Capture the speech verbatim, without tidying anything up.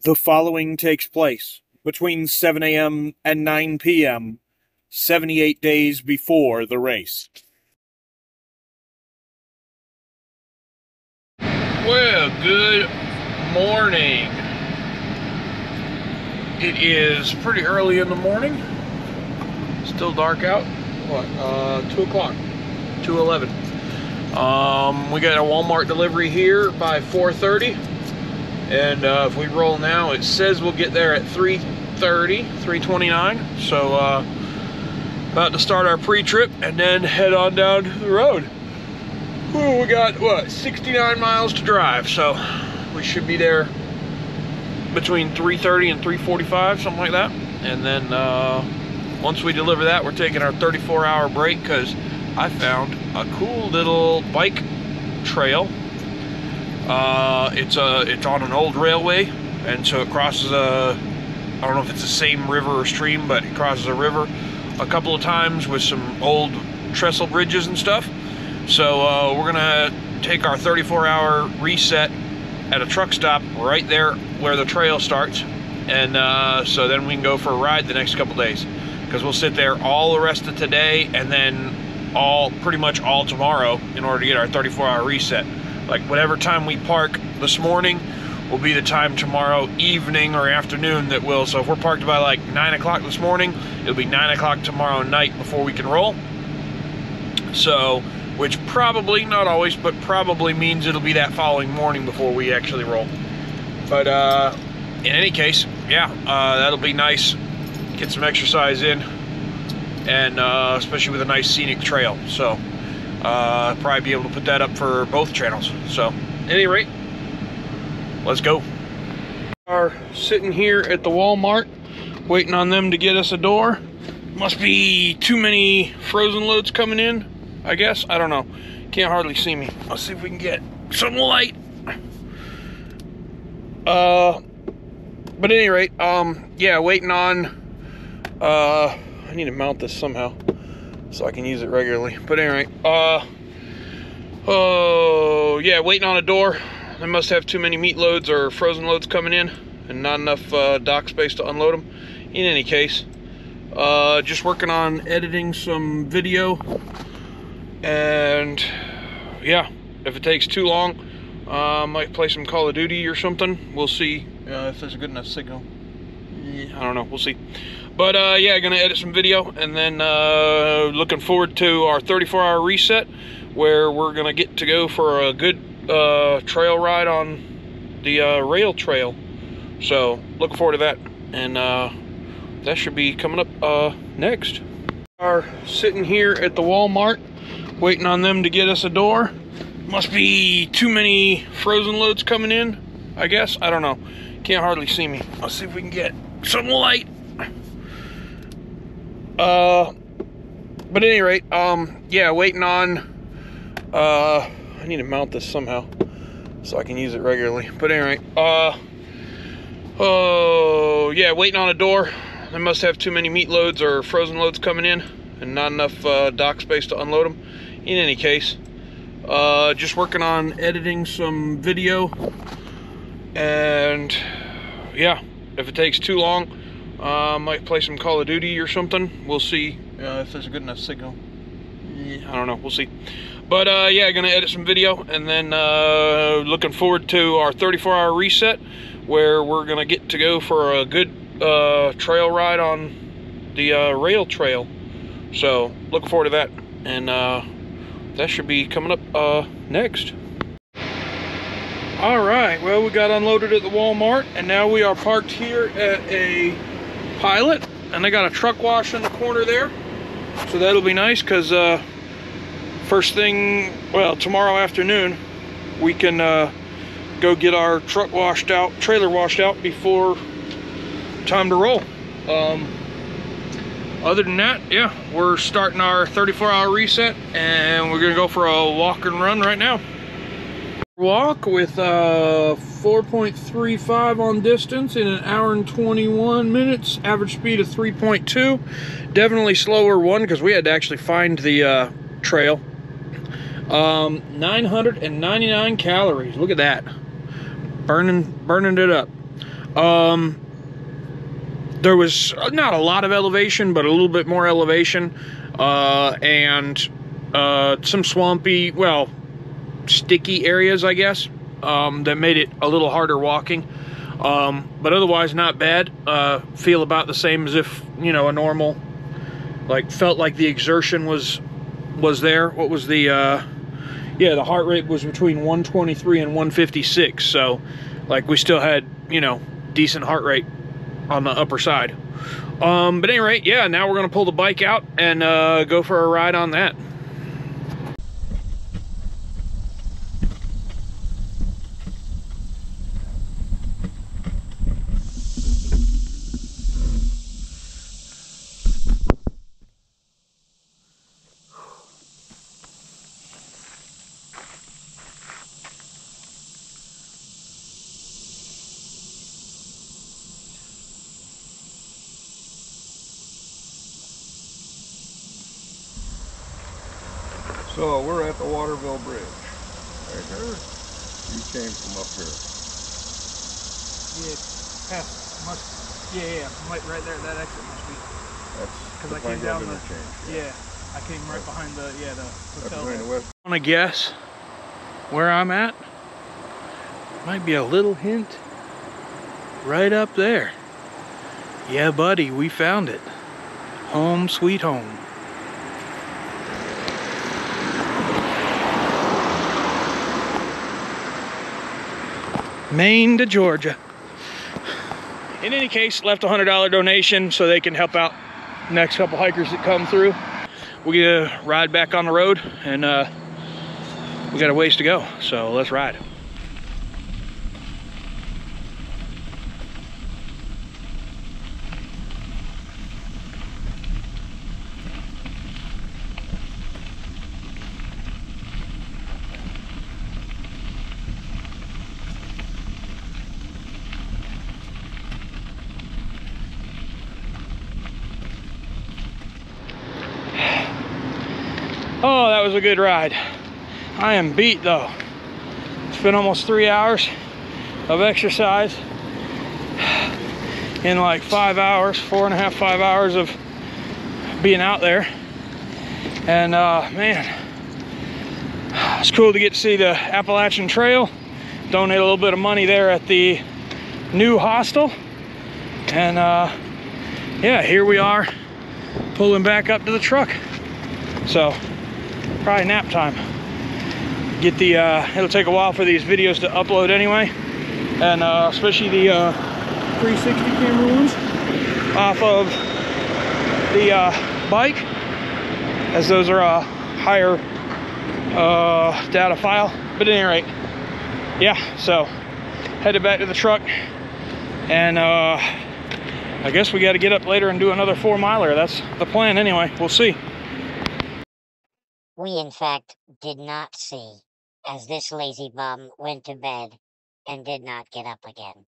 The following takes place between seven A M and nine P M, seventy-eight days before the race. Well, good morning. It is pretty early in the morning. Still dark out. What? Uh, two o'clock. two eleven. Um, we got a Walmart delivery here by four thirty. And uh, if we roll now, it says we'll get there at three thirty, three twenty-nine. So, uh, about to start our pre-trip and then head on down the road. Ooh, we got, what, sixty-nine miles to drive. So, we should be there between three thirty and three forty-five, something like that. And then, uh, once we deliver that, we're taking our thirty-four hour break because I found a cool little bike trail. Uh, it's a, it's on an old railway, and so it crosses a, I don't know if it's the same river or stream, but it crosses a river a couple of times with some old trestle bridges and stuff. So uh, we're gonna take our thirty-four hour reset at a truck stop right there where the trail starts, and uh, so then we can go for a ride the next couple days, because we'll sit there all the rest of today and then all pretty much all tomorrow in order to get our thirty-four hour reset. Like whatever time we park this morning will be the time tomorrow evening or afternoon that will. So if we're parked by like nine o'clock this morning, it'll be nine o'clock tomorrow night before we can roll. So, which probably, not always, but probably means it'll be that following morning before we actually roll. But uh, in any case, yeah, uh, that'll be nice. Get some exercise in, and uh, especially with a nice scenic trail. So. Uh, probably be able to put that up for both channels. So, at any rate, let's go. We are sitting here at the Walmart, waiting on them to get us a door. Must be too many frozen loads coming in, I guess. I don't know. Can't hardly see me. Let's see if we can get some light. Uh, but at any rate, um, yeah, waiting on. Uh, I need to mount this somehow so I can use it regularly. But anyway, uh, oh, yeah, waiting on a door. They must have too many meat loads or frozen loads coming in and not enough uh, dock space to unload them. In any case, uh, just working on editing some video. And, yeah, if it takes too long, uh, I might play some Call of Duty or something. We'll see uh, if there's a good enough signal. I don't know, we'll see. But uh, yeah, gonna edit some video, and then uh, looking forward to our thirty-four hour reset, where we're gonna get to go for a good uh, trail ride on the uh, rail trail. So looking forward to that, and uh, that should be coming up uh, next. We are sitting here at the Walmart, waiting on them to get us a door. Must be too many frozen loads coming in, I guess. I don't know. Can't hardly see me. Let's see if we can get some light. Uh, but at any rate, um, yeah, waiting on, uh, I need to mount this somehow so I can use it regularly. But anyway, uh, oh, yeah, waiting on a door. They must have too many meat loads or frozen loads coming in and not enough uh, dock space to unload them. In any case, uh, just working on editing some video. And, yeah, if it takes too long, I uh, might play some Call of Duty or something. We'll see uh, if there's a good enough signal. I don't know, we'll see. But uh, yeah, gonna edit some video, and then uh, looking forward to our thirty-four hour reset, where we're gonna get to go for a good uh, trail ride on the uh, rail trail. So looking forward to that, and uh, that should be coming up uh, next. All right, well, we got unloaded at the Walmart, and now we are parked here at a Pilot, and they got a truck wash in the corner there, so that'll be nice, because uh, first thing, well, tomorrow afternoon, we can uh, go get our truck washed out, trailer washed out before time to roll. Um, other than that, yeah, we're starting our thirty-four hour reset, and we're gonna go for a walk and run right now. Walk with uh, four point three five on distance in an hour and twenty-one minutes, average speed of three point two. Definitely slower one because we had to actually find the uh, trail. Um, nine hundred ninety-nine calories, look at that. Burning, burning it up. Um, there was not a lot of elevation, but a little bit more elevation, uh, and uh, some swampy, well, sticky areas, I guess, um, that made it a little harder walking. Um, but otherwise, not bad. Uh, feel about the same as if, you know, a normal, like, felt like the exertion was was there. What was the, uh, yeah, the heart rate was between one twenty-three and one fifty-six. So, like, we still had, you know, decent heart rate on the upper side. Um, but at any rate, yeah, now we're going to pull the bike out and uh, go for a ride on that. So we're at the Waterville Bridge. Right here. You came from up here. Yeah, past must. Yeah, yeah, right, right there. That exit must be. That's because the I came Pine down Grove the. interchange. Yeah, I came right behind the yeah the That's hotel. behind the West. I want to guess where I'm at. Might be a little hint right up there. Yeah, buddy, we found it. Home sweet home. Maine to Georgia. In any case, left a one hundred dollar donation so they can help out the next couple hikers that come through. We're gonna ride back on the road, and uh, we got a ways to go, so let's ride. Oh, that was a good ride. I am beat though. It's been almost three hours of exercise in like five hours, four and a half, five hours of being out there. And uh, man, it's cool to get to see the Appalachian Trail. Donate a little bit of money there at the new hostel. And uh, yeah, here we are pulling back up to the truck. So probably nap time. Get the, uh, it'll take a while for these videos to upload anyway. And uh, especially the uh, three sixty camera ones off of the uh, bike, as those are a higher uh, data file. But at any rate, yeah, so headed back to the truck. And uh, I guess we got to get up later and do another four miler. That's the plan anyway. We'll see. We in fact did not see, as this lazy bum went to bed and did not get up again.